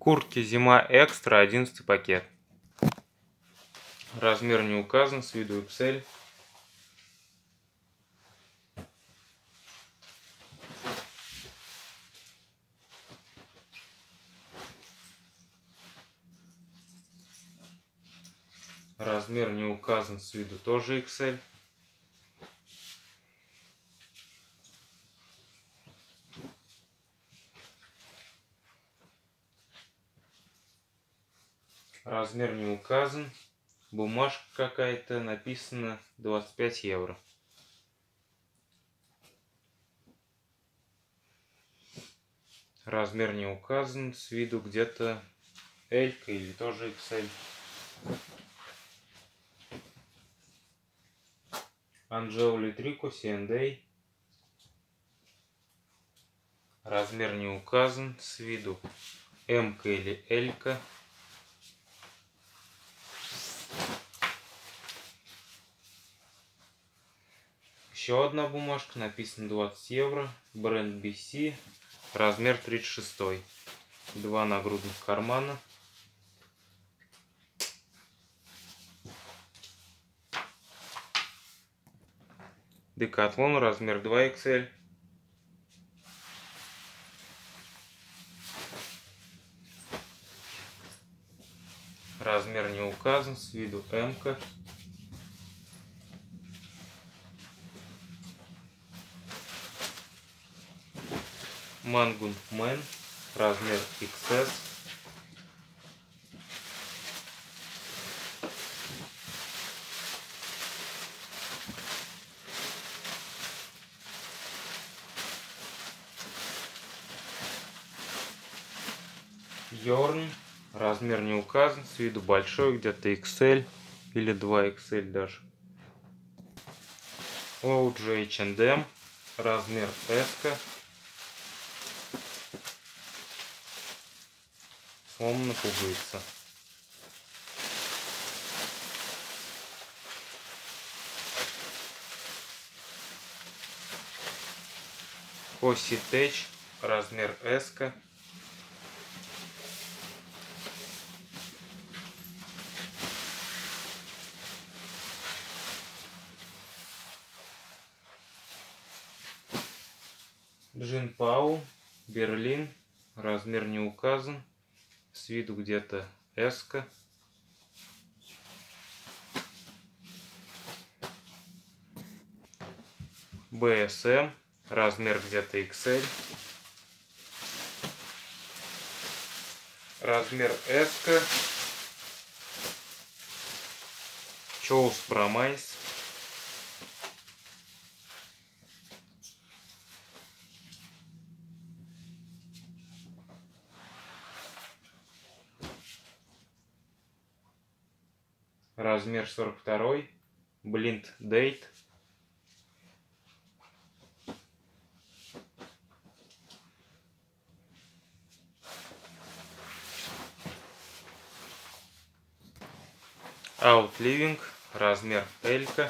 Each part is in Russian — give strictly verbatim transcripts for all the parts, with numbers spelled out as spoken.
Куртки Зима Экстра, одиннадцатый пакет. Размер не указан, с виду икс эль. Размер не указан, с виду тоже икс эль. Размер не указан. Бумажка какая-то, написано двадцать пять евро. Размер не указан, с виду где-то эль-ка или тоже икс эль. Анжео Литрико си энд эй. Размер не указан, с виду эм-ка или эль-ка. Еще одна бумажка, написано двадцать евро, бренд би си, размер тридцать шесть. Два нагрудных кармана. Декатлон, размер два икс эль. Размер не указан, с виду эм-ка. Мангун Мэн, размер икс эс. Йорн, размер не указан, с виду большой, где-то икс эль или два икс эль даже. о джей эйч энд эм, размер эс-ка. Сломана пуговица. Коси Тэч, размер эс-ка. Джин Пау, Берлин, размер не указан, с виду где-то эс-ка. бэ эс эм, размер где-то икс эль. Размер эс-ка. Чоус Промайс. Размер сорок два. Blind Date. Out Living, размер эль-ка.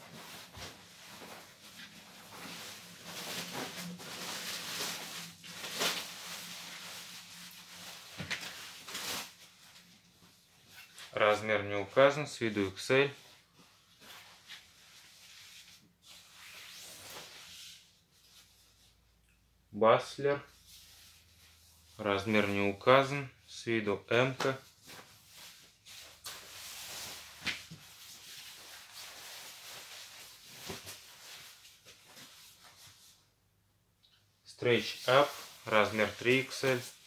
Размер не указан, с виду икс эль. Баслер, размер не указан, с виду эм-ка. Stretch Up, размер три икс эль.